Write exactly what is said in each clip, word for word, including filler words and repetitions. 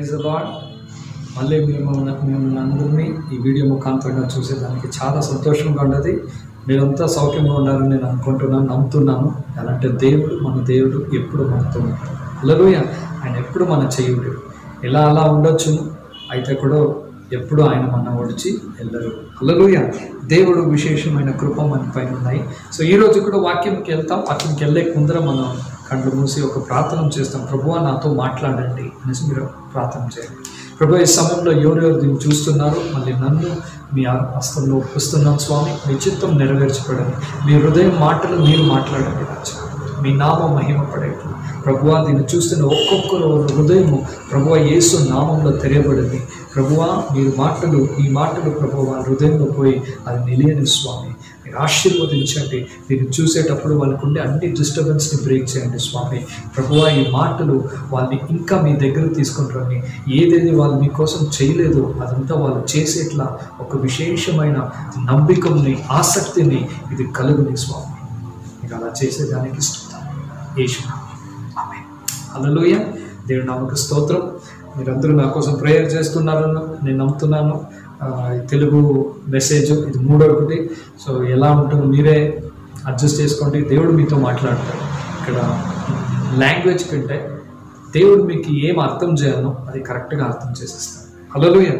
Praise the lord. మళ్ళీ మేము మేము అందరినీ ఈ వీడియో ముఖాంతరంగా చూసేదానికి చాలా సంతోషంగా ఉన్నది. మీరంతా సౌఖ్యంగా ఉండాలని నేను అనుకుంటున్నాను, నమ్ముతున్నాను. అలాంటి దేవుడు, మన దేవుడు ఎప్పుడు మనతో ఉంటాడు. హల్లెలూయా. ఆయన ఎప్పుడు మన చేయుడు. ఇలా అలా ఉండొచ్చు, అయితే కూడా ఎప్పుడు ఆయన మన ఒడిచి వెళ్ళరు. హల్లెలూయా. దేవుడు విశేషమైన కృప మన పైన ఉన్నాయి. సో ఈరోజు కూడా వాక్యంకి వెళ్తాం. వాక్యంకి వెళ్ళే ముందర మనం కళ్ళు మూసి ఒక ప్రార్థన చేస్తాం. ప్రభువా నాతో మాట్లాడండి అనేసి మీరు ప్రార్థన చేయండి. ప్రభు ఈ సమయంలో ఎవరెవరు దీన్ని చూస్తున్నారు, మళ్ళీ నన్ను మీ హస్తంలో ఒప్పిస్తున్నాం స్వామి. మీ చిత్తం నెరవేర్చబడండి. మీ హృదయం మాటలు మీరు మాట్లాడండి రాజా. మీ నామం మహిమపడేది. ప్రభువా దీన్ని చూస్తున్న ఒక్కొక్కరు హృదయము ప్రభువా యేసు నామంలో తెరయబడింది. ప్రభువా మీరు మాటలు ఈ మాటలు ప్రభు వాళ్ళ హృదయంలో పోయి అది నిలియని స్వామి. మీరు ఆశీర్వదించండి. దీన్ని చూసేటప్పుడు వాళ్ళకు ఉండే అన్ని డిస్టర్బెన్స్ని బ్రేక్ చేయండి స్వామి. ప్రభువా ఈ మాటలు వాళ్ళని ఇంకా మీ దగ్గర తీసుకుంటారని, ఏదేది వాళ్ళు మీకోసం చేయలేదో అదంతా వాళ్ళు చేసేట్లా ఒక విశేషమైన నమ్మకంని, ఆసక్తిని ఇది కలుగుని స్వామి. మీరు అలా చేసేదానికి ఇష్టం యేసు. ఆమేన్. హల్లెలూయా. దేవుని నామముకు స్తోత్రం. మీరందరూ నా కోసం ప్రేయర్ చేస్తున్నారని నేను నమ్ముతున్నాను. తెలుగు మెసేజ్ ఇది మూడో ఒకటి. సో ఎలా ఉంటుందో మీరే అడ్జస్ట్ చేసుకోండి. దేవుడు మీతో మాట్లాడతాడు. ఇక్కడ లాంగ్వేజ్ కంటే దేవుడు మీకు ఏం అర్థం చేయాలో అది కరెక్ట్గా అర్థం చేసేస్తాడు. హల్లెలూయా.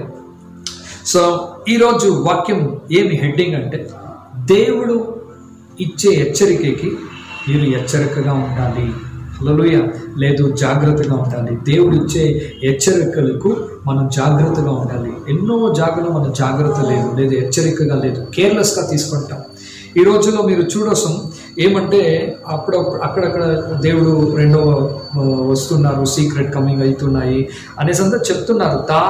సో ఈరోజు వాక్యం ఏమి హెడ్డింగ్ అంటే, దేవుడు ఇచ్చే హెచ్చరికకి మీరు హెచ్చరికగా ఉండాలి. హల్లెలూయా. లేదు జాగ్రత్తగా ఉండాలి. దేవుడు ఇచ్చే హెచ్చరికలకు మనం జాగ్రత్తగా ఉండాలి. ఎన్నో జాగ్రత్తలు మన జాగ్రత్త లేదు, లేదు హెచ్చరికగా లేదు, కేర్లెస్గా తీసుకుంటాం. ఈ రోజుల్లో మీరు చూడొసం ఏమంటే అప్పుడు అక్కడక్కడ దేవుడు రెండో వస్తున్నారు, సీక్రెట్ కమింగ్ అవుతున్నాయి అనేసి అంతా చెప్తున్నారు. దా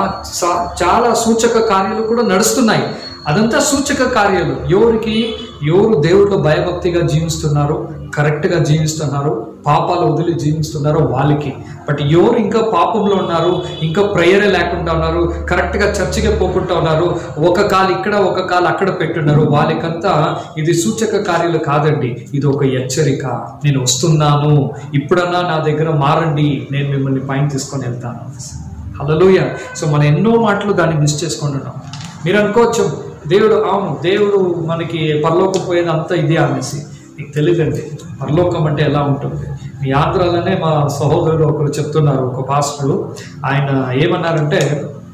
చాలా సూచక కార్యాలు కూడా నడుస్తున్నాయి. అదంతా సూచక కార్యాలు. ఎవరికి ఎవరు దేవుడిలో భయభక్తిగా జీవిస్తున్నారో, కరెక్ట్గా జీవిస్తున్నారు, పాపాలు వదిలి జీవిస్తున్నారో వాళ్ళకి. బట్ ఎవరు ఇంకా పాపంలో ఉన్నారు, ఇంకా ప్రేయరే లేకుండా ఉన్నారు, కరెక్ట్గా చర్చిగా పోకుండా ఉన్నారు, ఒక కాలు ఇక్కడ ఒక కాలు అక్కడ పెట్టున్నారు, వాళ్ళకంతా ఇది సూచక కార్యాలు కాదండి, ఇది ఒక హెచ్చరిక. నేను వస్తున్నాను, ఇప్పుడన్నా నా దగ్గర మారండి, నేను మిమ్మల్ని పైన తీసుకొని వెళ్తాను. హల్లెలూయా. సో మనం ఎన్నో మాటలు దాన్ని మిస్ చేసుకుంటున్నాం. మీరు అనుకోవచ్చు దేవుడు అవును దేవుడు మనకి పరలోకం పోయేది అంతా ఇదే అనేసి. మీకు తెలియదండి పరలోకం అంటే ఎలా ఉంటుంది. మీ ఆంధ్రాలోనే మా సహోదరుడు ఒకరు చెప్తున్నారు, ఒక పాస్టరు. ఆయన ఏమన్నారంటే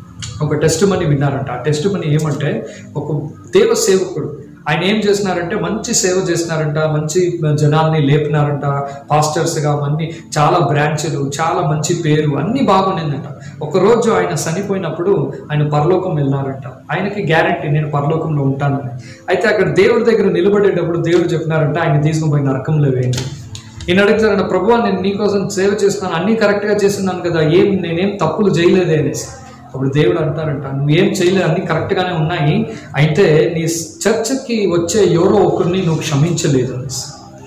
ఒక టెస్ట్ మనీ విన్నారంట. ఆ టెస్ట్ మనీ ఏమంటే ఒక దేవ సేవకుడు ఆయన ఏం చేస్తున్నారంటే మంచి సేవ చేస్తున్నారంట, మంచి జనాల్ని లేపినారంట, పాస్టర్స్గా అన్ని చాలా బ్రాంచ్లు, చాలా మంచి పేరు, అన్నీ బాగుండిందంట. ఒకరోజు ఆయన చనిపోయినప్పుడు ఆయన పరలోకం వెళ్ళినారంట. ఆయనకి గ్యారంటీ నేను పరలోకంలో ఉంటానని. అయితే అక్కడ దేవుడి దగ్గర నిలబడేటప్పుడు దేవుడు చెప్పినారంట ఆయన తీసుకుని పోయి నరకంలో వేయండి. ఈయన అడుగుతారంట, ప్రభువా నేను నీకోసం సేవ చేస్తున్నాను, అన్నీ కరెక్ట్గా చేస్తున్నాను కదా, ఏం నేనేం తప్పులు చేయలేదే అనేసి. అప్పుడు దేవుడు అంటారంట నువ్వేం చేయలేదు, అన్నీ కరెక్ట్గానే ఉన్నాయి, అయితే నీ చర్చకి వచ్చే ఎవరో ఒకరిని నువ్వు క్షమించలేదు అనేసి.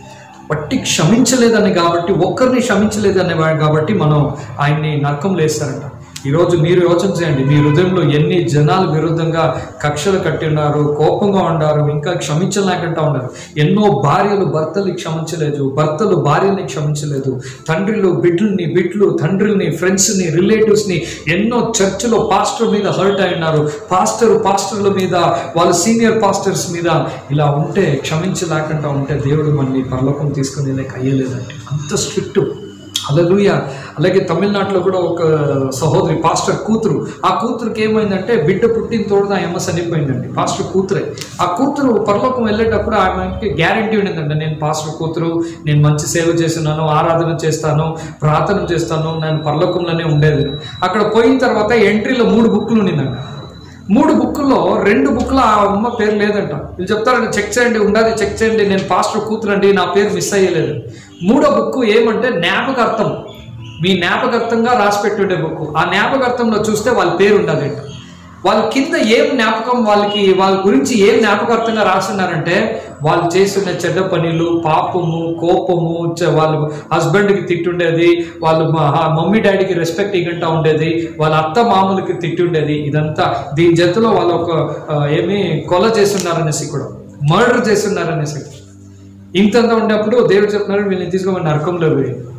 బట్టి క్షమించలేదని కాబట్టి, ఒక్కరిని క్షమించలేదనే కాబట్టి మనం ఆయన్ని నరకంలో వేస్తారంట. ఈరోజు మీరు యోచన చేయండి, మీ హృదయంలో ఎన్ని జనాలు విరుద్ధంగా కక్షలు కట్టి ఉన్నారు, కోపంగా ఉన్నారు, ఇంకా క్షమించలేకుండా ఉన్నారు. ఎన్నో భార్యలు భర్తల్ని క్షమించలేదు, భర్తలు భార్యల్ని క్షమించలేదు, తండ్రులు బిడ్డల్ని, బిడ్డలు తండ్రుల్ని, ఫ్రెండ్స్ని, రిలేటివ్స్ని, ఎన్నో చర్చిలో పాస్టర్ మీద హర్ట్ అయి ఉన్నారు, పాస్టర్ పాస్టర్ల మీద, వాళ్ళ సీనియర్ పాస్టర్స్ మీద. ఇలా ఉంటే, క్షమించలేకుండా ఉంటే దేవుడు మనల్ని పరలోకం తీసుకుని లేక అయ్యలేదండి. అంత స్ట్రిక్ట్. హల్లెలూయా. అలాగే తమిళనాడులో కూడా ఒక సహోదరి పాస్టర్ కూతురు, ఆ కూతురుకి ఏమైందంటే బిడ్డ పుట్టిన తోడున ఏమో చనిపోయిందండి. పాస్టర్ కూతురే. ఆ కూతురు పరలోకం వెళ్ళేటప్పుడు ఆమెకి గ్యారంటీ ఉండేదండి, నేను పాస్టర్ కూతురు, నేను మంచి సేవ చేస్తున్నాను, ఆరాధన చేస్తాను, ప్రార్థన చేస్తాను, నేను పరలోకంలోనే ఉండేది. అక్కడ పోయిన తర్వాత ఎంట్రీలో మూడు బుక్లు ఉండిందంట. మూడు బుక్కుల్లో రెండు బుక్లో ఆ అమ్మ పేరు లేదంట. వీళ్ళు చెప్తారండి చెక్ చేయండి, ఉండాలి చెక్ చేయండి, నేను పాస్టర్ కూతురండి, నా పేరు మిస్ అయ్యలేదు. మూడో బుక్ ఏమంటే జ్ఞాపకార్థం, మీ జ్ఞాపకార్థంగా రాసిపెట్టి ఉండే బుక్. ఆ జ్ఞాపకార్థంలో చూస్తే వాళ్ళ పేరు ఉండదంట. వాళ్ళ కింద ఏం జ్ఞాపకం, వాళ్ళకి వాళ్ళ గురించి ఏం జ్ఞాపకార్థంగా రాస్తున్నారంటే వాళ్ళు చేస్తున్న చెడ్డ పనులు, పాపము, కోపము, వాళ్ళ హస్బెండ్కి తిట్టుండేది, వాళ్ళు మమ్మీ డాడీకి రెస్పెక్ట్ ఇవ్వకుండా ఉండేది, వాళ్ళ అత్త మామూలకి తిట్టుండేది. ఇదంతా దీని జతలో వాళ్ళు ఒక ఏమి కొల చేస్తున్నారనేసి, కూడా మర్డర్ చేస్తున్నారనేసి ఇంతంతా ఉండేప్పుడు దేవుడు చెప్తున్నారు వీళ్ళని తీసుకోమని నరకంలో పోయి.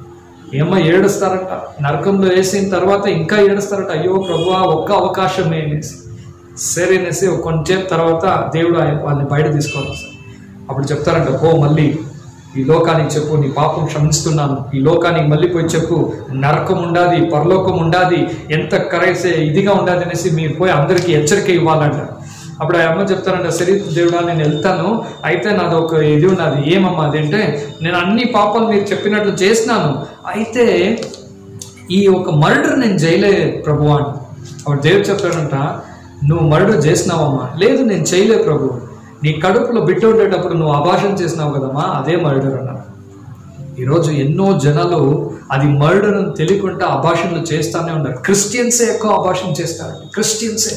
ఏమో ఏడుస్తారట, నరకంలో వేసిన తర్వాత ఇంకా ఏడుస్తారట, అయ్యో ప్రభువా ఒక్క అవకాశమే అనేసి. సరే అనేసి కొంచెంసేపు తర్వాత దేవుడు వాళ్ళని బయట తీసుకోవాలి సార్. అప్పుడు చెప్తారంట, ఓ మళ్ళీ ఈ లోకానికి చెప్పు నీ పాపం క్షమిస్తున్నాను, ఈ లోకానికి మళ్ళీ పోయి చెప్పు నరకం ఉండాది, పరలోకం ఉండాది, ఎంత కరెక్ట్ ఇదిగా ఉండాది అనేసి మీరు పోయి అందరికీ హెచ్చరిక ఇవ్వాలంట. అప్పుడు ఆ అమ్మ చెప్తారంట, సరే దేవుడా నేను వెళ్తాను, అయితే నాది ఒక ఇది ఉన్నది. ఏమమ్మా అదంటే, నేను అన్ని పాపాలు మీరు చెప్పినట్లు చేసినాను, అయితే ఈ ఒక మర్డర్ నేను చేయలే ప్రభు అని. అప్పుడు దేవుడు చెప్తాడంట, నువ్వు మర్డర్ చేసినావమ్మా? లేదు నేను చేయలే ప్రభు, నీ కడుపులో బిడ్డ ఉండేటప్పుడు నువ్వు అభాషణ చేసినావు కదమ్మా, అదే మర్డర్ అన్నారు. ఈరోజు ఎన్నో జనాలు అది మర్డర్ అని తెలియకుండా అభాషణలు చేస్తానే ఉన్నారు. క్రిస్టియన్సే ఎక్కువ అభాషణ చేస్తారు, క్రిస్టియన్సే.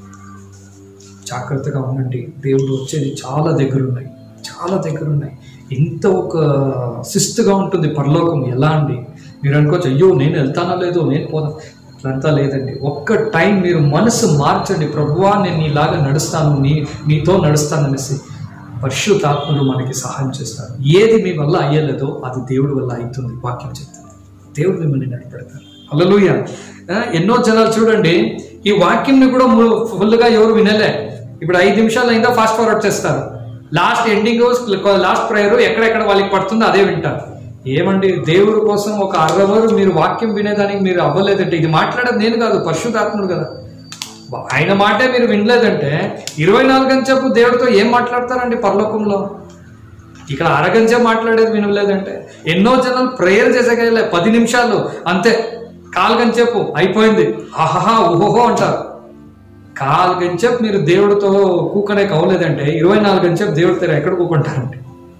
జాగ్రత్తగా ఉండండి, దేవుడు వచ్చేది చాలా దగ్గర ఉన్నాయి, చాలా దగ్గర ఉన్నాయి. ఇంత ఒక శిస్తుగా ఉంటుంది పరలోకం. ఎలా అండి మీరు అనుకోవచ్చు, అయ్యో నేను వెళ్తానో లేదో, నేను పోదా, అట్లంతా లేదండి. ఒక్క టైం మీరు మనసు మార్చండి, ప్రభువా నేను నీలాగా నడుస్తాను, నీ నీతో నడుస్తాననేసి. పరిశుద్ధాత్ముడు మనకి సహాయం చేస్తారు. ఏది మీ వల్ల అయ్యలేదో అది దేవుడి వల్ల అవుతుంది. వాక్యం చెప్తుంది, దేవుడు మిమ్మల్ని నడిపెడతారు. హల్లెలూయా. ఎన్నో జనాలు చూడండి, ఈ వాక్యంని కూడా ఫుల్గా ఎవరు వినలే. ఇప్పుడు ఐదు నిమిషాలు అయిందా ఫాస్ట్ ఫార్వర్డ్ చేస్తారు, లాస్ట్ ఎండింగ్ లాస్ట్ ప్రేయర్ ఎక్కడెక్కడ వాళ్ళకి పడుతుందో అదే వింటారు. ఏమండి దేవుడి కోసం ఒక అరవరు మీరు వాక్యం వినేదానికి మీరు అవ్వలేదంటే, ఇది మాట్లాడేది నేను కాదు, పరిశుద్ధాత్ముడు కదా, ఆయన మాటే మీరు వినలేదంటే ఇరవై నాలుగు గంటసేపు దేవుడితో ఏం మాట్లాడతారండి పరలోకంలో? ఇక్కడ అరగంట మాట్లాడేది వినలేదంటే, ఎన్నో జనాలు ప్రేయర్ చేసేగలే పది నిమిషాలు అంతే, కాలు గంటసేపు అయిపోయింది ఆహాహా ఓహోహో అంటారు. కాలు గంటసేపు మీరు దేవుడితో కూకనే కవ్వలేదంటే ఇరవై నాలుగు గంటసేపు దేవుడి దగ్గర ఎక్కడ కూకుంటారండి?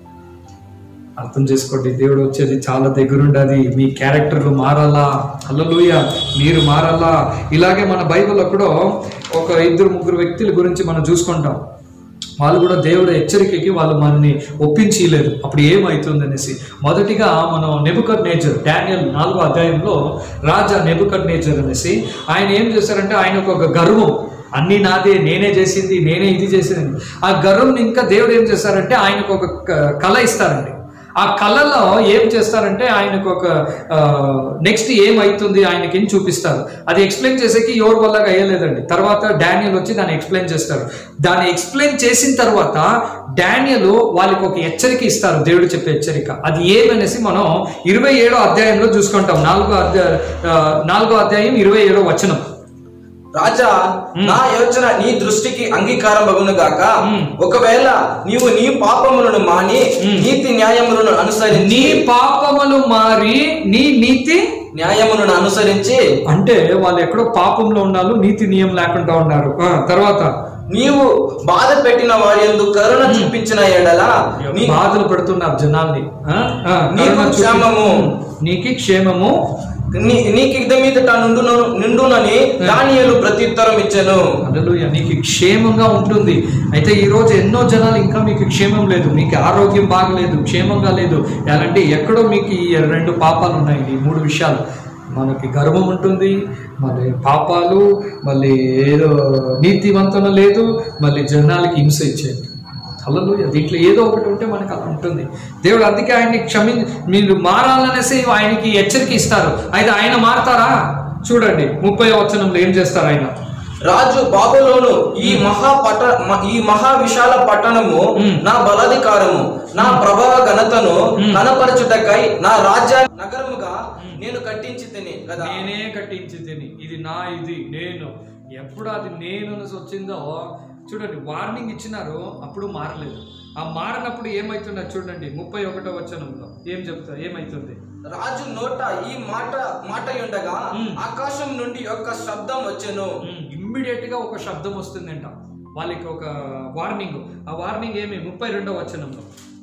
అర్థం చేసుకోండి, దేవుడు వచ్చేది చాలా దగ్గరుండది. మీ క్యారెక్టర్లు మారాలా, హల్లెలూయా, మీరు మారాలా. ఇలాగే మన బైబిల్లో కూడా ఒక ఇద్దరు ముగ్గురు వ్యక్తుల గురించి మనం చూసుకుంటాం. వాళ్ళు కూడా దేవుడి హెచ్చరికకి వాళ్ళు మనల్ని ఒప్పించలేదు, అప్పుడు ఏమవుతుంది అనేసి. మొదటిగా మనం నెబుకద్నెజర్, డానియల్ నాలుగో అధ్యాయంలో రాజా నెబుకద్నెజర్ అనేసి ఆయన ఏం చేశారంటే, ఆయనకు ఒక గర్వం, అన్నీ నాదే, నేనే చేసింది, నేనే ఇది చేసింది. ఆ గర్వం ఇంకా దేవుడు ఏం చేస్తారంటే ఆయనకు ఒక కళ ఇస్తారండి. ఆ కళలో ఏం చేస్తారంటే ఆయనకు ఒక నెక్స్ట్ ఏమవుతుంది ఆయనకి ఏం చూపిస్తారు. అది ఎక్స్ప్లెయిన్ చేసేకి ఎవరి వల్ల అయ్యలేదండి. తర్వాత డానియల్ వచ్చి దాన్ని ఎక్స్ప్లెయిన్ చేస్తారు. దాన్ని ఎక్స్ప్లెయిన్ చేసిన తర్వాత డానియల్ వాళ్ళకి ఒక హెచ్చరిక ఇస్తారు, దేవుడు చెప్పే హెచ్చరిక. అది ఏమనేసి మనం ఇరవై ఏడో అధ్యాయంలో చూసుకుంటాం. నాలుగో అధ్యాయ నాలుగో అధ్యాయం ఇరవై ఏడో వచనం. రాజా, నా యోచన నీ దృష్టికి అంగీకారం అగును గాక. ఒకవేళ నీవు నీ పాపములను మాని నీతి న్యాయములను అనుసరించి, నీ పాపములు మారి నీ నీతి న్యాయములను అనుసరించి, అంటే వాళ్ళు ఎక్కడో పాపంలో ఉన్నారు, నీతి నియమం లేకుండా ఉన్నారు. తర్వాత నీవు బాధ పెట్టిన వారి యందు కరుణ చూపించిన ఎడల, బాధలు పెడుతున్నారు జనాల్ని, నీకు క్షేమము, నీకు క్షేమము నీకు మీదట నిండును నిండునని దానియేలు ప్రత్యుత్తరం ఇచ్చాను. హల్లెలూయా, నీకు క్షేమంగా ఉంటుంది. అయితే ఈ రోజు ఎన్నో జనాలు ఇంకా మీకు క్షేమం లేదు, మీకు ఆరోగ్యం బాగలేదు, క్షేమంగా లేదు. ఎలాంటి ఎక్కడో మీకు ఈ రెండు పాపాలు ఉన్నాయి, ఈ మూడు విషయాలు. మనకి గర్వం ఉంటుంది, మళ్ళీ పాపాలు, మళ్ళీ ఏదో నీతివంతన లేదు, మళ్ళీ జనాలకి హింస ఇచ్చేది. హల్లెలూయా, దీంట్లో ఏదో ఒకటి ఉంటే మనకు అలా ఉంటుంది. దేవుడు అందుకే ఆయన్ని క్షమి మీరు మారాలనేసి ఆయనకి హెచ్చరిక ఇస్తారు. అయితే ఆయన మారతారా? చూడండి ముప్పై వచనంలో ఏం చేస్తారు ఆయన. రాజు బాబులోను ఈ మహా పట ఈ మహా విశాల పట్టణము నా బలాధికారము, నా ప్రభావ ఘనతను కనపరచుటకై నా రాజ్య నగరముగా నేను కట్టించి తిని కదా, నేనే కట్టించి తిని, ఇది నా, ఇది నేను. ఎప్పుడు అది నేను వచ్చిందో చూడండి, వార్నింగ్ ఇచ్చినారు, అప్పుడు మారలేదు. ఆ మారినప్పుడు ఏమైతున్నది చూడండి ముప్పై ఒకటో వచనంలో ఏం చెప్తారు, ఏమైతుంది. రాజు నోట ఈ మాట మాట ఉండగా ఆకాశం నుండి ఒక శబ్దం వచ్చెను. ఇమ్మీడియట్ గా ఒక శబ్దం వస్తుందంట వాళ్ళకి, ఒక వార్నింగ్. ఆ వార్నింగ్ ఏమి? ముప్పై రెండో వచనంలో,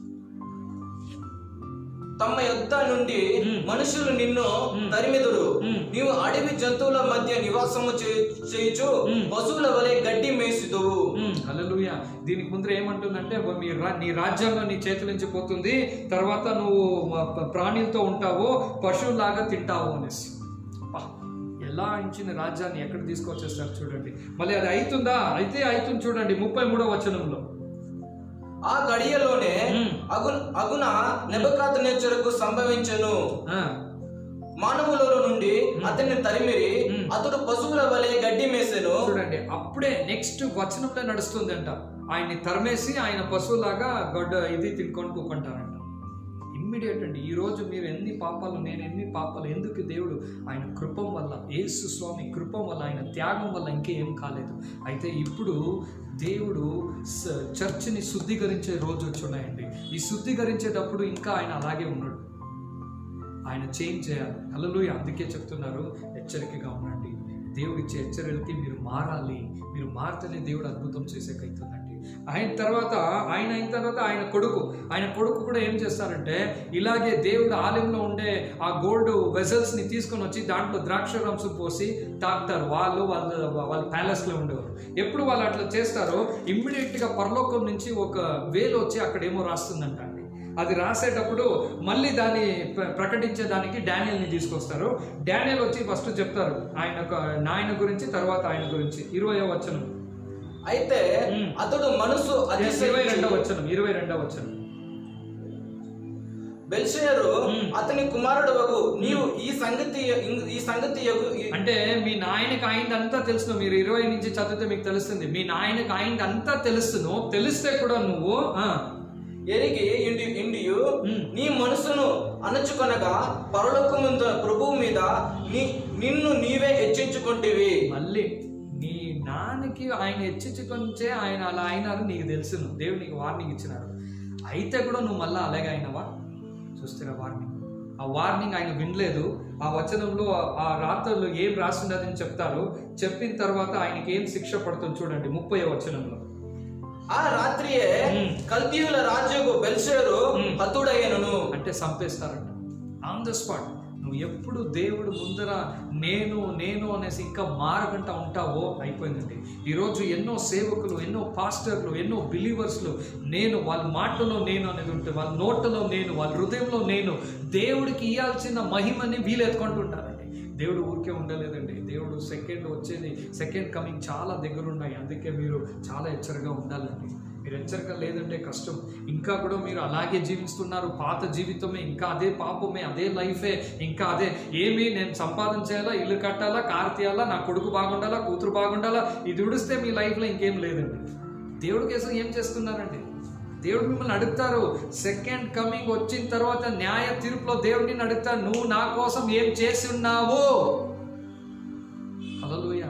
తమ యొద్ద నుండి మనుషులు నిన్ను తరిమిదురు, నీవు అడవి జంతువుల మధ్య నివాసము చేయుచు పశువుల వలె గడ్డి మేసుదువు. హల్లెలూయా. దీనికి ముందర ఏమంటుందంటే, నీ రాజ్యాంగం నీ చేతుల నుంచి పోతుంది, తర్వాత నువ్వు ప్రాణులతో ఉంటావు, పశువులాగా తింటావు అనేసి. ఎలా ఇచ్చిన రాజ్యాన్ని ఎక్కడ తీసుకొచ్చేస్తారు చూడండి. మళ్ళీ అది అవుతుందా? అయితే అవుతుంది చూడండి ముప్పై మూడో వచనంలో. ఆ గడియలోనే అగు అగున నెబుకద్నెజరుకు సంభవించెను. మానవులలో నుండి అతన్ని తరిమిరి, అతడు పశువుల వలె గడ్డి మేసెను. చూడండి, అప్పుడే నెక్స్ట్ వచనంలో నడుస్తుందంట, ఆయన్ని తరిమేసి ఆయన పశువులాగా గడ్డ ఇది తినుకొని కూకుంటారంట. ఇమ్మీడియట్ అండి. ఈ రోజు మీరు ఎన్ని పాపాలు, నేను ఎన్ని పాపాలు, ఎందుకు దేవుడు ఆయన కృపం వల్ల, యేసు స్వామి కృపం వల్ల, ఆయన త్యాగం వల్ల ఇంకేం కాలేదు. అయితే ఇప్పుడు దేవుడు చర్చిని శుద్ధీకరించే రోజు వచ్చి ఉన్నాయండి. ఈ శుద్ధీకరించేటప్పుడు ఇంకా ఆయన అలాగే ఉన్నాడు, ఆయన చేంజ్ చేయాలి. హల్లెలూయా. అందుకే చెప్తున్నారు, హెచ్చరికగా ఉండండి. దేవుడిచ్చే హెచ్చరికలకి మీరు మారాలి. మీరు మారితేనే దేవుడు అద్భుతం చేసేకైతుందండి. ఆయన తర్వాత ఆయన అయిన తర్వాత ఆయన కొడుకు ఆయన కొడుకు కూడా ఏం చేస్తారంటే, ఇలాగే దేవుడు ఆలయంలో ఉండే ఆ గోల్డ్ వెజల్స్ని తీసుకొని వచ్చి దాంట్లో ద్రాక్ష రసం పోసి తాగుతారు. వాళ్ళు వాళ్ళ వాళ్ళ ప్యాలెస్లో ఉండేవారు. ఎప్పుడు వాళ్ళు అట్లా చేస్తారో ఇమ్మీడియట్గా పరలోకం నుంచి ఒక వేలు వచ్చి అక్కడ ఏమో రాస్తుందంట అండి. అది రాసేటప్పుడు మళ్ళీ దాన్ని ప్రకటించే దానికి డానియల్ని తీసుకొస్తారు. డానియల్ వచ్చి ఫస్ట్ చెప్తారు ఆయన నాయన గురించి, తర్వాత ఆయన గురించి. ఇరవయో వచనం. అయితే అతడు మనసు ఇరవై రెండవ వచనం ఇరవై రెండవ వచనం బెల్షెయరు అతని కుమారుడు వగు నీవు ఈ సంగతి ఈ సంగతి అంటే మీ నాయనకి అయిందంతా తెలుసు. మీరు ఇరవై నుంచి చదివితే మీకు తెలుస్తుంది. మీ నాయనకి అయిందంతా తెలుసును, తెలిస్తే కూడా నువ్వు ఎరిగి ఇండి ఇండియు నీ మనసును అణచుకొనగా పరలోకము ప్రభువు మీద నీ నిన్ను నీవే హెచ్చించుకుంటేవి. మళ్ళీ నీ నాన్నకి ఆయన హెచ్చించుకొంచే ఆయన అలా అయినారు నీకు తెలుసును. దేవుడు నీకు వార్నింగ్ ఇచ్చినారు. అయితే కూడా నువ్వు మళ్ళీ అలాగే అయినావా? చూస్తున్నా వార్నింగ్. ఆ వార్నింగ్ ఆయన వినలేదు. ఆ వచనంలో ఆ రాత్రులు ఏం రాస్తుండదని చెప్తారు. చెప్పిన తర్వాత ఆయనకి ఏం శిక్ష పడుతుంది చూడండి ముప్పై వచనంలో. ఆ రాత్రియే కల్దీయుల రాజుకు బెల్షెయరు హతుడయ్యను. అంటే చంపేస్తారంట ఆన్ ద స్పాట్. నువ్వు ఎప్పుడు దేవుడు ముందర నేను నేను అనేసి ఇంకా మారకుండా ఉంటావో అయిపోయిందండి. ఈరోజు ఎన్నో సేవకులు, ఎన్నో పాస్టర్లు, ఎన్నో బిలీవర్స్లు నేను వాళ్ళ మాటలో నేను అనేది ఉంటుంది, వాళ్ళ నోటలో నేను, వాళ్ళ హృదయంలో నేను, దేవుడికి ఇవ్వాల్సిన మహిమని వీలు ఎత్తుకుంటుంటారండి. దేవుడు ఊరికే ఉండలేదండి. దేవుడు సెకండ్ వచ్చేది, సెకండ్ కమింగ్ చాలా దగ్గర ఉన్నాయి. అందుకే మీరు చాలా హెచ్చరికగా ఉండాలండి. మీరు హెచ్చరిక లేదంటే కష్టం. ఇంకా కూడా మీరు అలాగే జీవిస్తున్నారు, పాత జీవితమే, ఇంకా అదే పాపమే, అదే లైఫే, ఇంకా అదే ఏమి నేను సంపాదన చేయాలా, ఇల్లు కట్టాలా, కారు తీయాలా, నా కొడుకు బాగుండాలా, కూతురు బాగుండాలా, ఇది ఉడిస్తే మీ లైఫ్లో ఇంకేం లేదండి. దేవుడి కోసం ఏం చేస్తున్నారండి? దేవుడు మిమ్మల్ని అడుగుతారు. సెకండ్ కమింగ్ వచ్చిన తర్వాత న్యాయ తీర్పులో దేవుడిని అడుగుతారు, నువ్వు నా కోసం ఏం చేసి ఉన్నావు? హల్లెలూయా.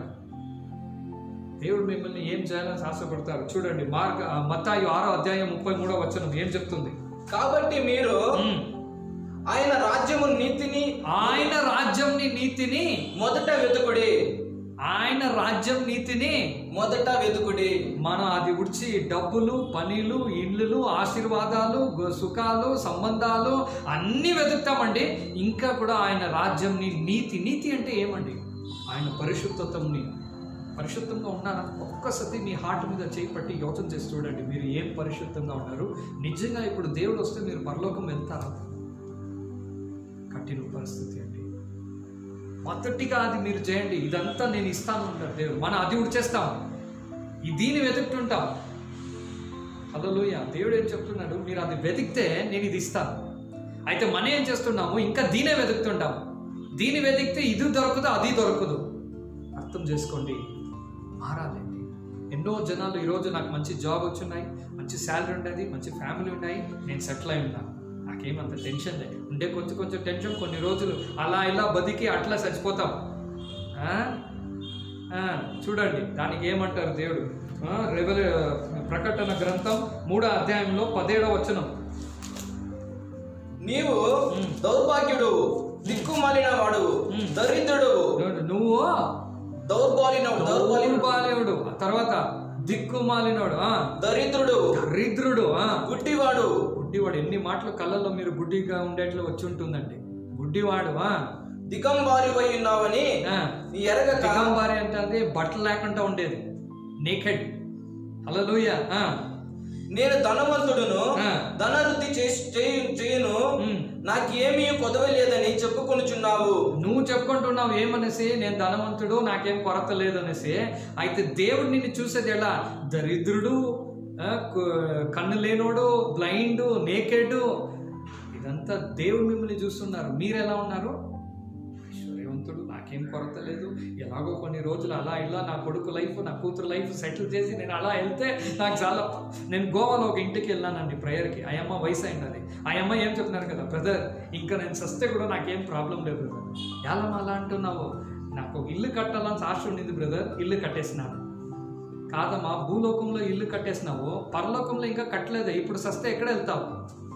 దేవుడు మిమ్మల్ని ఏం చేయాలని ఆశపడతారు. చూడండి మార్గ మత్తయి ఆరో అధ్యాయం ముప్పై మూడో వచనం ఏం చెప్తుంది? కాబట్టి మీరు ఆయన రాజ్యము నీతిని ఆయన రాజ్యంని నీతిని మొదట వెతుకుడి. ఆయన రాజ్యం నీతిని మొదట వెతుకుడి. మనం అది ఉడిచి డబ్బులు, పనులు, ఇళ్ళు, ఆశీర్వాదాలు, సుఖాలు, సంబంధాలు అన్నీ వెతుకుతామండి. ఇంకా కూడా ఆయన రాజ్యంని నీతి. నీతి అంటే ఏమండి? ఆయన పరిశుద్ధతని. పరిశుద్ధంగా ఉన్నారా? ఒక్కసారి మీ హార్ట్ మీద చేయి పట్టి యోచన చేసి చూడండి, మీరు ఏం పరిశుద్ధంగా ఉన్నారు. నిజంగా ఇప్పుడు దేవుడు వస్తే మీరు పరలోకం వెళ్తారా? కఠిన పరిస్థితి అండి. మొదటిగా అది మీరు చేయండి. ఇదంతా నేను ఇస్తాను అంటారు దేవుడు. మనం అది ఉడిచేస్తాం, ఈ దీన్ని వెతుకుతుంటాం. హల్లెలూయా. దేవుడు ఏం చెప్తున్నాడు? మీరు అది వెతికితే నేను ఇది ఇస్తాను. అయితే మనం ఏం చేస్తున్నాము? ఇంకా దీనే వెతుకుతుంటాం. దీన్ని వెతికితే ఇది దొరకదు, అది దొరకదు. అర్థం చేసుకోండి, మారాలండి. ఎన్నో జనాలు ఈరోజు నాకు మంచి జాబ్ వచ్చున్నాయి, మంచి శాలరీ ఉండేది, మంచి ఫ్యామిలీ ఉన్నాయి, నేను సెటిల్ అయి ఉన్నాను, నాకేమంత టెన్షన్ లేదు. ఉండే కొంచెం కొంచెం టెన్షన్, కొన్ని రోజులు అలా ఇలా బతికి అట్లా చచ్చిపోతాం. చూడండి దానికి ఏమంటారు దేవుడు? రెవెల ప్రకటన గ్రంథం మూడో అధ్యాయంలో పదిహేడవ వచనం. నీవు దౌర్భాగ్యుడు, దిక్కుమాలిన వాడు, దరిద్రుడు. నువ్వు దౌర్బాలినోడు, దౌర్బాలినుడు, తర్వాత దిక్కుమాలినోడు, దరిద్రుడు, దరిద్రుడు, గుడ్డివాడు. గుడ్డివాడు. ఎన్ని మాటలు కళ్ళల్లో మీరు గుడ్డిగా ఉండేట్లు వచ్చి ఉంటుందండి. గుడ్డివాడు, దిగంబారి అయి ఉన్నావని ఎరగక. దిగంబారి అంటే బట్టలు లేకుండా ఉండేది, నేకెడ్. హల్లెలూయా. నేను ధనవంతుడును, ధనవృద్ధి చేయను, నాకేమీ కొదవ లేదని చెప్పుకొనుచున్నావు. నువ్వు చెప్పుకుంటున్నావు ఏమనేసి, నేను ధనవంతుడు, నాకేం కొరత లేదనేసి. అయితే దేవుడు నిన్ను చూసేది ఎలా? దరిద్రుడు, కన్ను లేనోడు, బ్లైండ్, నేకెడ్. ఇదంతా దేవుడు మిమ్మల్ని చూస్తున్నారు. మీరు ఎలా ఉన్నారు? ఐశ్వర్యవంతుడు, నాకేం కొరత లేదు, ఎలాగో కొన్ని రోజులు అలా ఇలా నా కొడుకు లైఫ్ నా కూతురు లైఫ్ సెటిల్ చేసి నేను అలా వెళ్తే నాకు చాలా. నేను గోవాలో ఒక ఇంటికి వెళ్ళానండి ప్రేయర్కి. ఆ అమ్మ వయసు అయింది. అది ఆ అమ్మ ఏం చెప్తున్నారు కదా, బ్రదర్ ఇంకా నేను సస్తే కూడా నాకేం ప్రాబ్లం లేదు బ్రదర్. ఎలా అలా అంటున్నావు, నాకు ఒక ఇల్లు కట్టాలని ఆశ ఉండింది బ్రదర్, ఇల్లు కట్టేసినాను. కాదమ్మా, భూలోకంలో ఇల్లు కట్టేసినావు, పరలోకంలో ఇంకా కట్టలేదా, ఇప్పుడు సస్తే ఎక్కడ వెళ్తావు?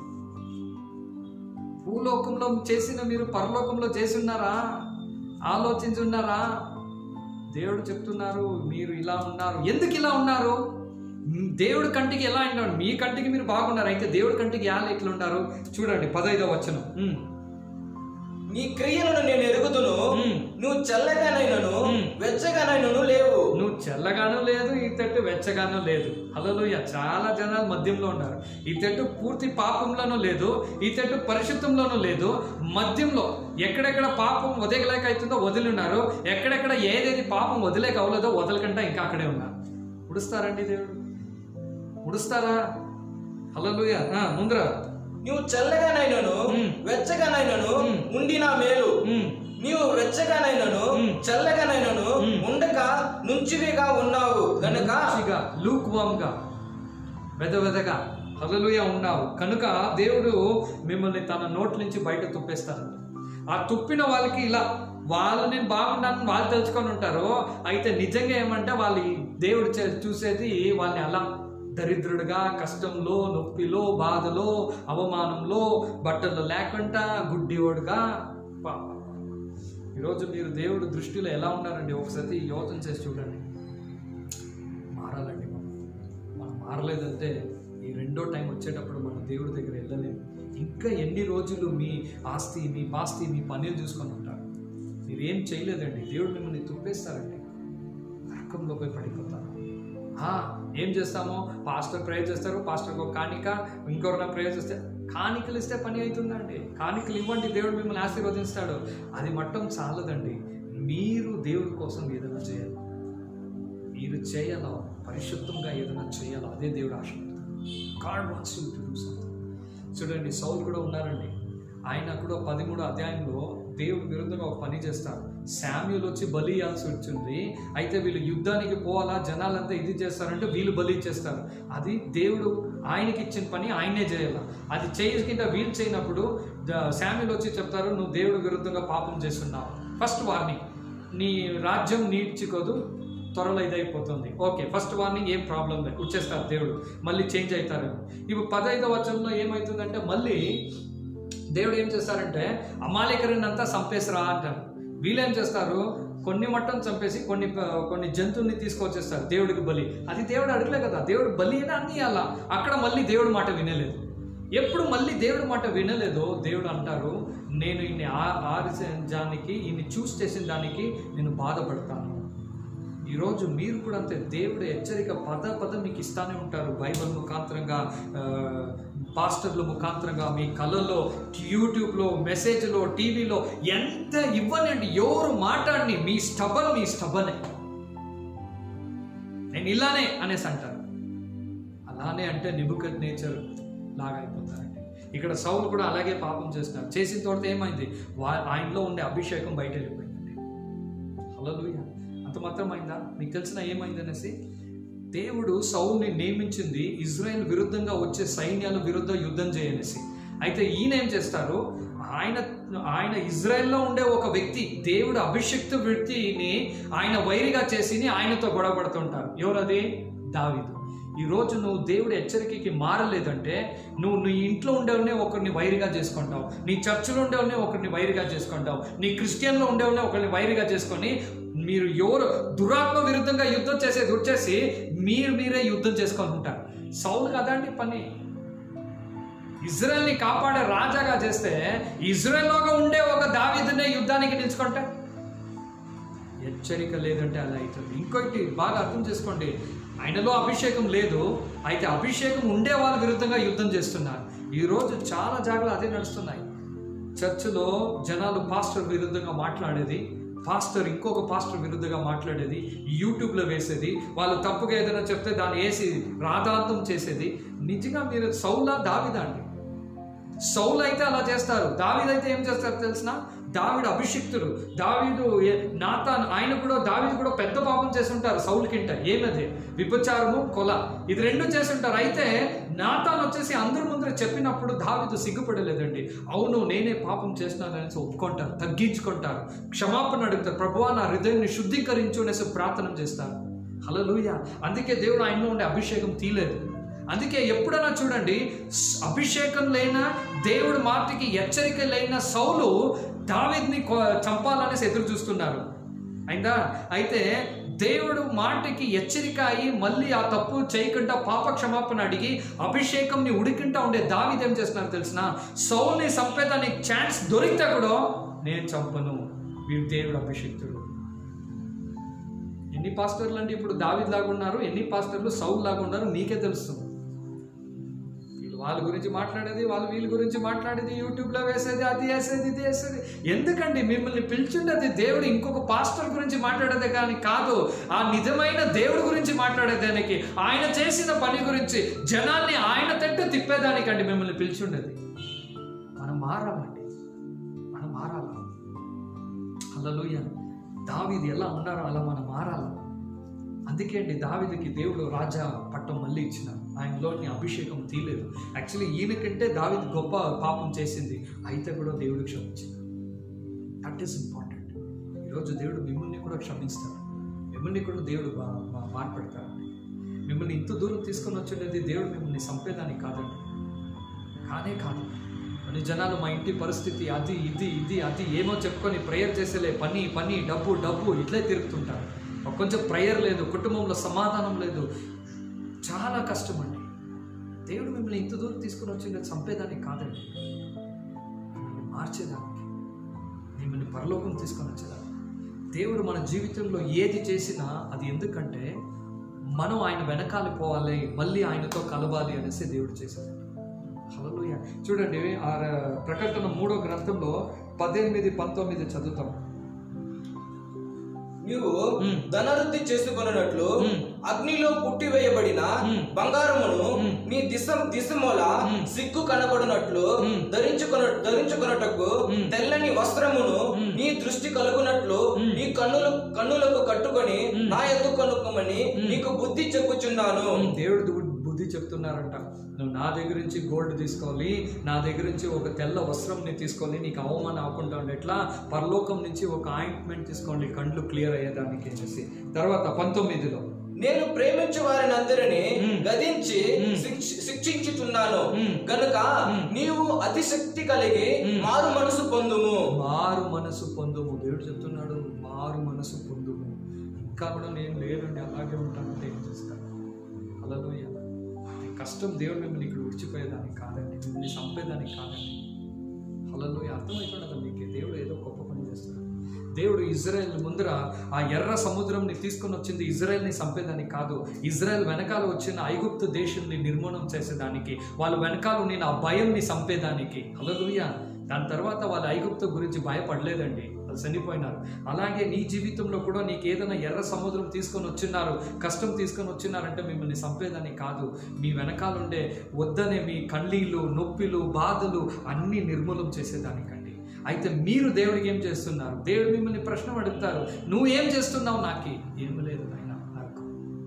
భూలోకంలో చేసిన మీరు పరలోకంలో చేసి ఉన్నారా? ఆలోచించి ఉన్నారా? దేవుడు చెప్తున్నారు మీరు ఇలా ఉన్నారు. ఎందుకు ఇలా ఉన్నారు? దేవుడి కంటికి ఎలా అయినాడు? మీ కంటికి మీరు బాగున్నారు, అయితే దేవుడి కంటికి ఎలా ఇట్లా ఉంటారు? చూడండి పదైదవ వచనం. నీ క్రియలను నేను ఎరుగుదును, నువ్వు చల్లగానైనను వెచ్చగానైనను లేవు. నువ్వు చల్లగాను లేదు, ఈ తట్టు వెచ్చగాను లేదు. హల్లెలూయా. చాలా జనాలు మధ్యంలో ఉన్నారు. ఈ తట్టు పూర్తి పాపంలోనూ లేదు, ఈ తట్టు పరిశుద్ధంలోనూ లేదు, మధ్యంలో. ఎక్కడెక్కడ పాపం వదిలేక అవుతుందో వదిలి ఉన్నారు, ఎక్కడెక్కడ ఏదేది పాపం వదిలేక అవ్వలేదో వదలకంటే ఇంకా అక్కడే ఉన్నారు. ఉడుస్తారండి దేవుడు? ఉడుస్తారా? హల్లెలూయా. ముందర నువ్వు చల్లగానైనను వెచ్చగానైనను ఉండిన మేలు. నీవు వెచ్చగానైనను చల్లగానైనను ఉండక నుంచివిగా ఉన్నావు గనుక, లూక్ వామ్ గా వెద వెదగా హల్లెలూయా ఉన్నావు కనుక దేవుడు మిమ్మల్ని తన నోట్ల నుంచి బయట తుప్పేస్తారు. ఆ తుప్పిన వాళ్ళకి ఇలా వాళ్ళు నేను బాగున్నాను వాళ్ళు తెలుసుకొని ఉంటారు. అయితే నిజంగా ఏమంటే వాళ్ళు దేవుడు చూసేది వాళ్ళని అలా దరిద్రుడిగా, కష్టంలో, నొప్పిలో, బాధలో, అవమానంలో, బట్టలు లేకుండా గుడ్డివాడుగా. ఈరోజు మీరు దేవుడు దృష్టిలో ఎలా ఉన్నారండి? ఒకసారి యోచన చేసి చూడండి. మారాలండి. మనం మనం మారలేదంటే ఈ రెండో టైం వచ్చేటప్పుడు మనం దేవుడి దగ్గర వెళ్ళలేము. ఇంకా ఎన్ని రోజులు మీ ఆస్తి, మీ పాస్తి, మీ పనులు చూసుకొని ఉంటారు? మీరు ఏం చేయలేదండి, దేవుడు మిమ్మల్ని తుప్పేస్తారండి. నరకంలో పోయి పడిపోతారు. ఏం చేస్తామో, పాస్టర్ ప్రేయర్ చేస్తారు, పాస్టర్కి ఒక కానిక, ఇంకొకరిన ప్రేయర్ చేస్తే కానికలు ఇస్తే పని అవుతుందండి. కానికలు ఇవ్వండి, దేవుడు మిమ్మల్ని ఆశీర్వదిస్తాడు. అది మట్టం చాలదండి. మీరు దేవుడి కోసం ఏదైనా చేయాలి. మీరు చేయాలా, పరిశుద్ధంగా ఏదైనా చేయాలా, అదే దేవుడు ఆశపడతాడు. God wants you to do something. చూడండి, సౌలు కూడా ఉన్నారండి. ఆయన కూడా పదమూడో అధ్యాయంలో దేవుడు విరుద్ధంగా ఒక పని చేస్తారు. శామ్యూల్ వచ్చి బలి ఇవ్వాల్సి వచ్చింది. అయితే వీళ్ళు యుద్ధానికి పోవాలా, జనాలంతా ఇది చేస్తారంటే వీళ్ళు బలి ఇచ్చేస్తారు. అది దేవుడు ఆయనకి ఇచ్చిన పని ఆయనే చేయాలి. అది చేయకుండా వీళ్ళు చేయనప్పుడు శామ్యూల్ వచ్చి చెప్తారు, నువ్వు దేవుడు విరుద్ధంగా పాపం చేస్తున్నావు. ఫస్ట్ వార్నింగ్, నీ రాజ్యం నీడ్చుకోదు, త్వరలో ఇదైపోతుంది. ఓకే, ఫస్ట్ వార్నింగ్, ఏం ప్రాబ్లం లేదు, వచ్చేస్తారు దేవుడు. మళ్ళీ చేంజ్ అవుతారు. ఇప్పుడు పదహైదవ వచనంలో ఏమవుతుందంటే మళ్ళీ దేవుడు ఏం చేస్తారంటే అమాలేకరుని అంతా చంపేసిరా అంటారు. వీళ్ళేం చేస్తారు, కొన్ని మట్టం చంపేసి కొన్ని కొన్ని జంతువుల్ని తీసుకొచ్చేస్తారు దేవుడికి బలి. అది దేవుడు అడగలే కదా, దేవుడు బలి అని అన్ని అలా. అక్కడ మళ్ళీ దేవుడు మాట వినలేదు. ఎప్పుడు మళ్ళీ దేవుడు మాట వినలేదో దేవుడు అంటారు, నేను ఇన్ని ఆరిసిన దానికి, ఇన్ని చూస్ చేసిన దానికి నేను బాధపడతాను. ఈరోజు మీరు కూడా అంతే. దేవుడు హెచ్చరిక పద పద మీకు ఇస్తానే ఉంటారు. బైబిల్ ముఖాంతరంగా, పాస్టర్ల ముఖాంతరంగా, మీ కళల్లో, యూట్యూబ్లో, మెసేజ్లో, టీవీలో ఎంత ఇవ్వనండి. ఎవరు మాట్లాడిని మీ స్టబన్ మీ స్టబనే, నేను ఇలానే అనేసి అంటారు. అలానే అంటే నెబుకద్నెజర్ లాగా అయిపోతారండి. ఇక్కడ సౌలు కూడా అలాగే పాపం చేస్తున్నారు. చేసిన తర్వాత ఏమైంది, ఆయనలో ఉండే అభిషేకం బయట వెళ్ళిపోయిందండి. హల్లెలూయా. అంత మాత్రం అయిందా? మీకు తెలిసిన ఏమైంది అనేసి, దేవుడు సౌల్ని నియమించింది ఇజ్రాయెల్ విరుద్ధంగా వచ్చే సైన్యాల విరుద్ధ యుద్ధం చేయనేసి. అయితే ఈయన ఏం చేస్తారు, ఆయన ఆయన ఇజ్రాయెల్లో ఉండే ఒక వ్యక్తి, దేవుడు అభిషిక్త వ్యక్తిని ఆయన వైరిగా చేసి ఆయనతో గొడవ పడుతుంటారు. ఎవరది? దావీదు. ఈరోజు నువ్వు దేవుడి హెచ్చరికకి మారలేదంటే నువ్వు నీ ఇంట్లో ఉండేవాళ్ళనే ఒకరిని వైరిగా చేసుకుంటావు, నీ చర్చిలో ఉండేవాళ్ళనే ఒకరిని వైరిగా చేసుకుంటావు, నీ క్రిస్టియన్లో ఉండేవాళ్ళనే ఒకరిని వైరిగా చేసుకొని మీరు ఎవరు దురాత్మ విరుద్ధంగా యుద్ధం చేసేది వచ్చేసి మీరు మీరే యుద్ధం చేసుకొని ఉంటారు. సౌలు కదండి పని. ఇజ్రాయెల్ని కాపాడే రాజాగా చేస్తే ఇజ్రాయెల్లోగా ఉండే ఒక దావీదునే యుద్ధానికి నిలుచుకుంటే హెచ్చరిక లేదంటే అలా అవుతుంది. ఇంకొకటి బాగా అర్థం చేసుకోండి, ఆయనలో అభిషేకం లేదు, అయితే అభిషేకం ఉండే వాళ్ళ విరుద్ధంగా యుద్ధం చేస్తున్నారు. ఈరోజు చాలా జాగ్రత్తలు అదే నడుస్తున్నాయి. చర్చిలో జనాలు పాస్టర్ విరుద్ధంగా మాట్లాడేది, పాస్టర్ ఇంకొక పాస్టర్ విరుద్ధంగా మాట్లాడేది, యూట్యూబ్లో వేసేది, వాళ్ళు తప్పుగా ఏదైనా చెప్తే దాన్ని వేసి రాధాంతం చేసేది. నిజంగా మీరు సౌలా దావీదా అండి? సౌలు అయితే అలా చేస్తారు, దావీదు అయితే ఏం చేస్తారు తెలిసిన? దావీదు అభిషిక్తుడు, దావీదు నాతాన్, ఆయన కూడా దావీదు కూడా పెద్ద పాపం చేసి ఉంటారు సౌలు కింట. ఏమది? విభచారము, కొల, ఇది రెండు చేసి ఉంటారు. అయితే నాతాన్ వచ్చేసి అందరి ముందర చెప్పినప్పుడు దావీదు సిగ్గుపడలేదండి. అవును నేనే పాపం చేస్తున్నాననేసి ఒప్పుకుంటారు, తగ్గించుకుంటారు, క్షమాపణ అడుగుతారు, ప్రభువా నా హృదయాన్ని శుద్ధీకరించు అనేసి ప్రార్థన చేస్తారు. హల్లెలూయా. అందుకే దేవుడు ఆయనలో ఉండే అభిషేకం తీయలేదు. అందుకే ఎప్పుడైనా చూడండి, అభిషేకం లేన దేవుడు మాటకి హెచ్చరిక లేన సౌలు దావీదుని చంపాలనేసి ఎదురు చూస్తున్నారు. అయిందా? అయితే దేవుడు మాటకి హెచ్చరిక అయ్యి మళ్ళీ ఆ తప్పు చేయకుండా పాప క్షమాపణ అడిగి అభిషేకంని ఉడికింటా ఉండే దావీదు ఏం చేస్తున్నారు తెలిసిన? సౌల్ని చంపేదానికి ఛాన్స్ దొరికితే కూడా నేను చంపను, వీడు దేవుడు అభిషేక్తుడు. ఎన్ని పాస్టర్లు అండి ఇప్పుడు దావీదు లాగా ఉన్నారు, ఎన్ని పాస్టర్లు సౌల్ లాగా ఉన్నారు, మీకే తెలుస్తుంది. వాళ్ళ గురించి మాట్లాడేది, వాళ్ళు వీళ్ళ గురించి మాట్లాడేది, యూట్యూబ్లో వేసేది, అది వేసేది, ఇది వేసేది. ఎందుకండి? మిమ్మల్ని పిలిచిండేది దేవుడు ఇంకొక పాస్టర్ గురించి మాట్లాడేదే కానీ కాదు, ఆ నిజమైన దేవుడి గురించి మాట్లాడేదానికి, ఆయన చేసిన పని గురించి, జనాల్ని ఆయన తట్టు తిప్పేదానికండి మిమ్మల్ని పిలిచిండేది. మనం మారాలండి, మనం మారాల. హల్లెలూయా. దావీదు ఎలా ఉన్నారో అలా మనం మారాల. అందుకే అండి దావీదుకి దేవుడు రాజా పట్టం మళ్ళీ ఇచ్చినారు. ఆయనలోని అభిషేకం తీయలేదు. యాక్చువల్లీ ఈయనకంటే దావీదు గొప్ప పాపం చేసింది, అయితే కూడా దేవుడు క్షమించినారు. That is important. ఈరోజు దేవుడు మిమ్మల్ని కూడా క్షమిస్తారు, మిమ్మల్ని కూడా దేవుడు మాట్లాడతారండి. మిమ్మల్ని ఇంత దూరం తీసుకొని వచ్చేది దేవుడు మిమ్మల్ని చంపేదానికి కాదండి, కానే కాదు. కొన్ని జనాలు మా ఇంటి పరిస్థితి అది ఇది ఇది అది ఏమో చెప్పుకొని ప్రేయర్ చేసేలే, పని పని డబ్బు డబ్బు ఇట్లే తిరుగుతుంటారు. కొంచెం ప్రేయర్ లేదు, కుటుంబంలో సమాధానం లేదు, చాలా కష్టం అండి. దేవుడు మిమ్మల్ని ఇంత దూరం తీసుకుని వచ్చింది చంపేదానికి కాదండి, మిమ్మల్ని మార్చేదానికి, మిమ్మల్ని పరలోకం తీసుకొని వచ్చేదానికి. దేవుడు మన జీవితంలో ఏది చేసినా అది ఎందుకంటే మనం ఆయన వెనకాలి పోవాలి, మళ్ళీ ఆయనతో కలవాలి అనేసి దేవుడు చేసేది. హల్లెలూయా. చూడండి, ఆ ప్రకటన మూడో గ్రంథంలో పద్దెనిమిది పంతొమ్మిది చదువుతాం. నీవు ధనవృద్ధి చేసుకొనున్నట్లు అగ్నిలో పుట్టివేయబడిన బంగారమును నీ దిశ దిశమూల సిగ్గు కనబడినట్లు ధరించుకొన ధరించుకొనుటకు తెల్లని వస్త్రమును నీ దృష్టి కలుగునట్లు నీ కన్నులు కన్నులకు కట్టుకొని నా ఎద్దు కొనుక్కోమని నీకు బుద్ధి చెప్పుచున్నాను. దేవుడు బుద్ధి చెప్తున్నారంట. నువ్వు నా దగ్గర నుంచి గోల్డ్ తీసుకోవాలి, నా దగ్గర నుంచి ఒక తెల్ల వస్త్రంని తీసుకోవాలి, నీకు అవమానం అవ్వకుండా ఉండేట్లా పరలోకం నుంచి ఒక ఆయింట్మెంట్ తీసుకోండి కళ్ళు క్లియర్ అయ్యేదానికి అనేసి. తర్వాత పంతొమ్మిదిలో నేను ప్రేమించే వారిని అందరినీ గదించి శిక్షించుచున్నాను గనుక నీవు అతిశక్తి కలిగి మారు మనసు పొందుము. మారు మనసు పొందుము. దేవుడు చెప్తున్నాడు, మారు మనసు పొందుము. ఇంకా కూడా నేను లేదండి అలాగే ఉంటానంటే ఏం చేస్తాను? హల్లెలూయా. కష్టం దేవుడు మిమ్మల్ని ఇక్కడ విడిచిపోయేదానికి కాదండి, మిమ్మల్ని చంపేదానికి కాదండి. హల్లెలూయా. అర్థమైపోయినదా మీకు? దేవుడు ఏదో గొప్ప పని చేస్తాడు. దేవుడు ఇజ్రాయెల్ ముందర ఆ ఎర్ర సముద్రంని తీసుకొని వచ్చింది ఇజ్రాయెల్ని చంపేదానికి కాదు, ఇజ్రాయెల్ వెనకాల వచ్చిన ఐగుప్తు దేశాన్ని నిర్మూలన చేసేదానికి, వాళ్ళ వెనకాల నేను ఆ భయంని చంపేదానికి. హల్లెలూయా. దాని తర్వాత వాళ్ళ ఐగుప్తు గురించి భయపడలేదండి, వాళ్ళు చనిపోయినారు. అలాగే నీ జీవితంలో కూడా నీకు ఏదైనా ఎర్ర సముద్రం తీసుకొని వచ్చినారు, కష్టం తీసుకొని వచ్చినారంటే మిమ్మల్ని చంపేదానికి కాదు, మీ వెనకాల ఉండే వద్దనే మీ కన్నీళ్ళు నొప్పిలు బాధలు అన్నీ నిర్మూలన చేసేదానికండి. అయితే మీరు దేవుడికి ఏం చేస్తున్నారు? దేవుడు మిమ్మల్ని ప్రశ్న అడుగుతారు, నువ్వు ఏం చేస్తున్నావు? నాకి ఏమి లేదు నాయన నాకు.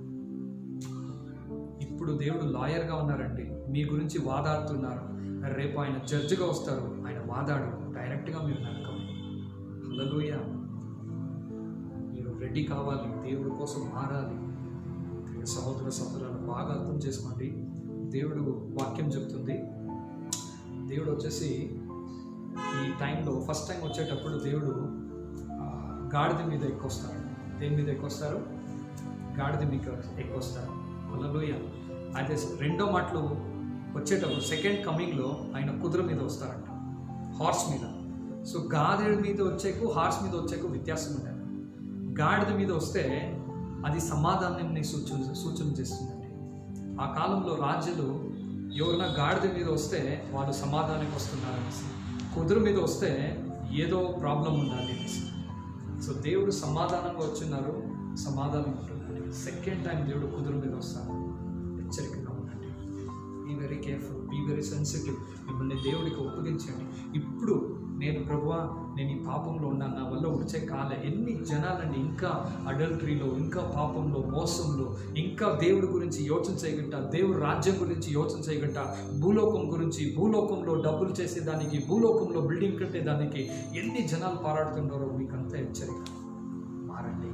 ఇప్పుడు దేవుడు లాయర్గా ఉన్నారండి, మీ గురించి వాదాడుతున్నారు. రేపు ఆయన జడ్జిగా వస్తారు, ఆయన వాదాడు డైరెక్ట్గా మీరు నరకం. హల్లెలూయా. మీరు రెడీ కావాలి, దేవుడి కోసం మారాలి. సహోదర సహోదరులను బాగా అర్థం చేసుకోండి. దేవుడు వాక్యం చెప్తుంది, దేవుడు వచ్చేసి ఈ టైంలో ఫస్ట్ టైం వచ్చేటప్పుడు దేవుడు గాడిద మీద ఎక్కువస్తారు. దేని మీద ఎక్కువస్తారు? గాడిద మీద ఎక్కువస్తారు. హల్లెలూయా. అయితే రెండో మాటలు వచ్చేటప్పుడు సెకండ్ కమింగ్లో ఆయన కుదుర మీద వస్తారంట, హార్స్ మీద. సో గాడిద మీద వచ్చేకు హార్స్ మీద వచ్చేకు వ్యత్యాసం ఉంటుంది. గాడిద మీద వస్తే అది సమాధానాన్ని సూచన సూచన చేస్తుందండి. ఆ కాలంలో రాజులు ఎవరైనా గాడిద మీద వస్తే వాళ్ళు సమాధానానికి వస్తున్నారనేసి, కుదురు మీద వస్తే ఏదో ప్రాబ్లం ఉండాలి అనేసి. సో దేవుడు సమాధానంగా వచ్చినారు, సమాధానం ఉంటుందని. సెకండ్ టైం దేవుడు కుదురు మీద వస్తారు. హెచ్చరికగా ఉండండి, be very careful, be very sensitive. మిమ్మల్ని దేవుడికి ఒప్పగించండి. ఇప్పుడు నేను ప్రభువా నేను ఈ పాపంలో ఉన్నాను, నా వల్ల వచ్చే కాలే. ఎన్ని జనాలండి ఇంకా అడల్టరీలో, ఇంకా పాపంలో, మోసంలో, ఇంకా దేవుడి గురించి యోచన చేయగంట, దేవుడి రాజ్యం గురించి యోచన చేయగంట, భూలోకం గురించి, భూలోకంలో డబ్బులు చేసేదానికి, భూలోకంలో బిల్డింగ్ కట్టేదానికి ఎన్ని జనాలు పోరాడుతున్నారో మీకంతా హెచ్చరిక. మారండి.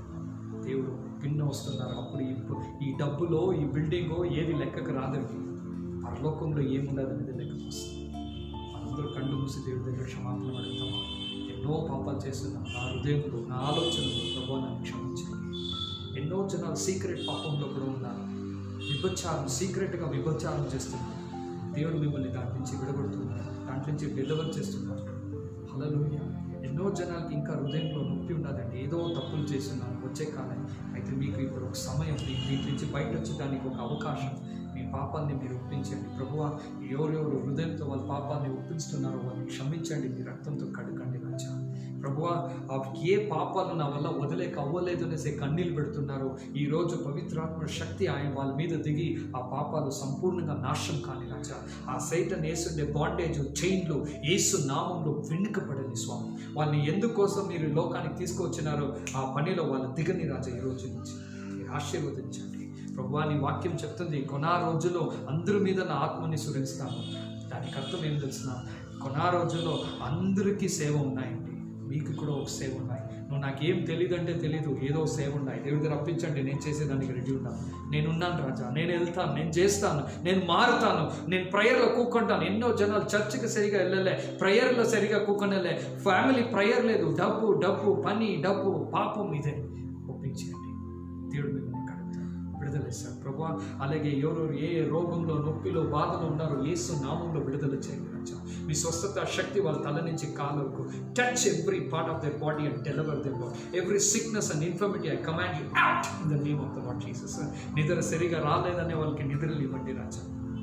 దేవుడు పిన్న వస్తున్నారు. అప్పుడు ఇప్పుడు ఈ డబ్బులో, ఈ బిల్డింగో ఏది లెక్కకు రాదండి. పరలోకంలో ఏముండదు అనేది లెక్కకు వస్తుంది. మనందరూ కళ్ళు మూసి దేవుడి దగ్గర క్షమాపణ అడుగుతామా? ఎన్నో పాపాలు చేస్తున్నాను, నా హృదయంలో, నా ఆలోచనలో ప్రభువా నన్ను క్షమించండి. ఎన్నో జనాలు సీక్రెట్ పాపంలో కూడా ఉన్నారు. విభచారం, సీక్రెట్గా విభచారం చేస్తున్నారు. దేవుడు మిమ్మల్ని దాని నుంచి విడగొడుతున్నారు, దాంట్లో నుంచి డెలివర్ చేస్తున్నారు. హల్లెలూయా. ఎన్నో జనాలకి ఇంకా హృదయంలో నొప్పి ఉన్నదండి, ఏదో తప్పులు చేస్తున్నాను, వచ్చే కాలం. అయితే మీకు ఇప్పుడు ఒక సమయం, మీకు దీని నుంచి బయట వచ్చేదానికి ఒక అవకాశం. మీ పాపాన్ని మీరు ఒప్పించండి. ప్రభువా ఎవరెవరు హృదయంతో వాళ్ళ పాపాన్ని ఒప్పిస్తున్నారో వాళ్ళని క్షమించండి, మీ రక్తంతో కడకండి రాజా. ప్రభువా ఏ పాపాలు నా వల్ల వదిలేక అవ్వలేదు అనేసి కన్నీళ్ళు పెడుతున్నారో ఈరోజు పవిత్రాత్మ శక్తి ఆయన వాళ్ళ మీద దిగి ఆ పాపాలు సంపూర్ణంగా నాశనం కాని రాజా. ఆ సైటన్ వేసుండే బాండేజ్, చైన్లు యేసు నామంలో వెనుకపడని స్వామి. వాళ్ళని ఎందుకోసం మీరు లోకానికి తీసుకొచ్చినారో ఆ పనిలో వాళ్ళు దిగని రాజా. ఈ రోజు నుంచి మీరు ఆశీర్వదించండి. ప్రభువా నీ వాక్యం చెప్తుంది, కొనా రోజుల్లో అందరి మీద నా ఆత్మని సురిస్తాను. దానికి అర్థం ఏం తెలిసిన, కొనా రోజుల్లో అందరికీ సేవ ఉన్నాయండి, మీకు కూడా ఒక సేవ ఉన్నాయి. నువ్వు నాకేం తెలియదంటే తెలీదు, ఏదో సేవ ఉన్నాయి. దేవుడి రప్పించండి, నేను చేసేదానికి రెడీ ఉన్నాను. నేనున్నాను రాజా, నేను వెళ్తాను, నేను చేస్తాను, నేను మారుతాను, నేను ప్రేయర్లో కూకుంటాను. ఎన్నో జనాలు చర్చికి సరిగా వెళ్ళలే, ప్రేయర్లో సరిగా కూకొనలే, ఫ్యామిలీ ప్రేయర్ లేదు, డబ్బు డబ్బు పని డబ్బు పాపం ఇదే. ఒప్పించండి, దేవుడు మిమ్మల్ని విడుదల ఇస్తారు ప్రభువా. అలాగే ఎవరెవరు ఏ రోగంలో, నొప్పిలో, బాధలో ఉన్నారో యేసు నామంలో విడుదల చేయండి రాజా. మీ స్వస్థత శక్తి వాళ్ళ తల నుంచి కాలు వరకు touch every part of their body and deliver them Lord. Every sickness and infirmity I command you out in the name of the Lord Jesus. నిద్ర సరిగా రాలేదనే వాళ్ళకి నిద్రలు ఇవ్వండి రాజా.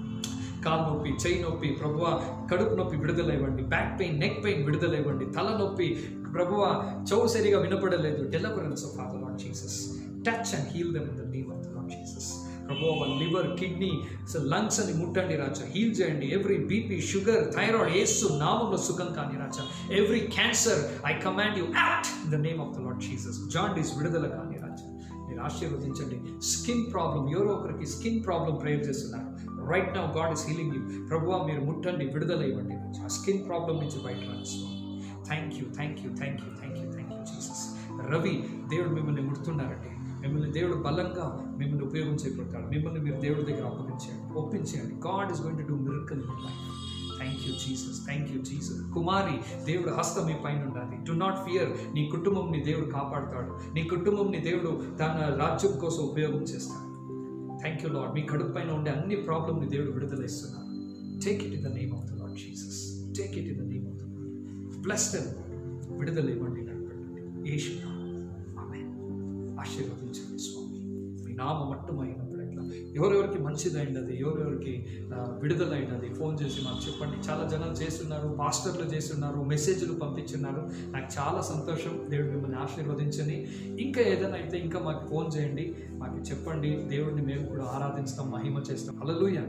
కాలు నొప్పి, చెయ్యి నొప్పి ప్రభువా, కడుపు నొప్పి విడుదల ఇవ్వండి. బ్యాక్ పెయిన్, నెక్ పెయిన్ విడుదల ఇవ్వండి. తల నొప్పి ప్రభువా, చెవు సరిగా వినపడలేదు, deliverance of the Lord Jesus. Touch and heal them in the name of the Lord Jesus. ప్రభువా వాళ్ళ లివర్, కిడ్నీ, లంగ్స్ అని ముట్టండి రాజా, హీల్ చేయండి. ఎవ్రీ బీపీ, షుగర్, థైరాయిడ్ యేసు నామంలో సుఖం కానీ రాజా. Every cancer I command you out in the name of the Lord Jesus. Jaundice విడుదల కానీ రాజా. మీరు ఆశీర్వదించండి. స్కిన్ ప్రాబ్లం, ఎవరో ఒకరికి స్కిన్ ప్రాబ్లం ప్రేయర్ చేస్తున్నారు. Right now God is healing you. ప్రభువా మీరు ముట్టండి, విడుదల ఇవ్వండి రాజా. స్కిన్ ప్రాబ్లం నుంచి బయట రాజు. Thank you, thank you, thank you, thank you, thank you Jesus. Ravi, దేవుడు మిమ్మల్ని ముడుతున్నారండి. మిమ్మల్ని దేవుడు బలంగా మిమ్మల్ని ఉపయోగించబడతాడు. మిమ్మల్ని మీరు దేవుడి దగ్గర అప్పగించండి, ఒప్పించండి. God is going to do miracle in your life. Thank you Jesus, thank you Jesus. Kumari, దేవుడు హస్తం మీ పైన ఉండాలి. Do not fear. నీ కుటుంబంని దేవుడు కాపాడుతాడు. నీ కుటుంబంని దేవుడు తన రాజ్యం కోసం ఉపయోగం చేస్తాడు. Thank you lord. మీ కడుపు పైన ఉండే అన్ని ప్రాబ్లమ్ని దేవుడు విడుదల ఇస్తున్నారు. Take it in the name of the Lord Jesus. Take it in the name of the Lord. Bless them. విడుదల ఇవ్వండి, నడపండి. యేసు ఆమేన్. ఆశీర్వదించండి స్వామి. మీ నామం మట్టుమైనప్పుడు ఎట్లా ఎవరెవరికి మంచిదైనది, ఎవరెవరికి విడుదలైనది ఫోన్ చేసి మాకు చెప్పండి. చాలా జనాలు చేస్తున్నారు, పాస్టర్లు చేస్తున్నారు, మెసేజ్లు పంపించున్నారు. నాకు చాలా సంతోషం. దేవుడు మిమ్మల్ని ఆశీర్వదించని. ఇంకా ఏదైనా అయితే ఇంకా మాకు ఫోన్ చేయండి, మాకు చెప్పండి. దేవుడిని మేము కూడా ఆరాధిస్తాం, మహిమ చేస్తాం. హల్లెలూయా.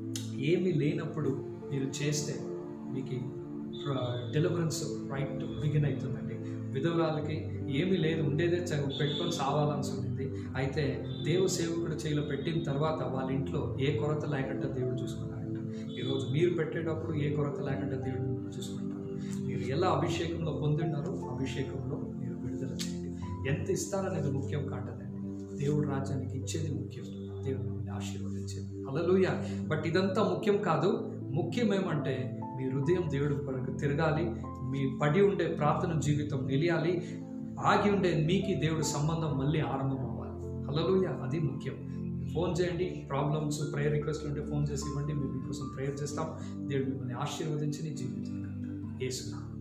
ఏమీ లేనప్పుడు మీరు చేస్తే మీకు డెలివరెన్స్ రైట్ బిగిన్ అవుతుందండి. విధవరాలకి ఏమీ లేదు, ఉండేదే పెట్టుకొని సావాలని ఉండింది. అయితే దేవు సేవకుడు చేయిలో పెట్టిన తర్వాత వాళ్ళ ఇంట్లో ఏ కొరత లేకుండా దేవుడు చూసుకున్నారంట. ఈరోజు మీరు పెట్టేటప్పుడు ఏ కొరత లేకుండా దేవుడు చూసుకుంటారు. మీరు ఎలా అభిషేకంలో పొందిన్నారో అభిషేకంలో మీరు విడుదల చేయండి. ఎంత ఇస్తారనేది ముఖ్యం కాదండి, దేవుడు రాజ్యానికి ఇచ్చేది ముఖ్యం. దేవుడు మిమ్మల్ని ఆశీర్వదించేది. హల్లెలూయా. బట్ ఇదంతా ముఖ్యం కాదు. ముఖ్యం ఏమంటే మీ హృదయం దేవుడి కొరకు తిరగాలి, మీ పడి ఉండే ప్రార్థన జీవితం నిలియాలి, ఆగి ఉండే మీకు దేవుడి సంబంధం మళ్ళీ ఆరంభం అవ్వాలి. హల్లెలూయా. అది ముఖ్యం. ఫోన్ చేయండి. ప్రాబ్లమ్స్, ప్రేయర్ రిక్వెస్ట్లు ఉంటే ఫోన్ చేసి ఇవ్వండి. మేము మీకోసం ప్రేయర్ చేస్తాం. దేవుడు మిమ్మల్ని ఆశీర్వదించి నీ జీవితం యేసు నామములో.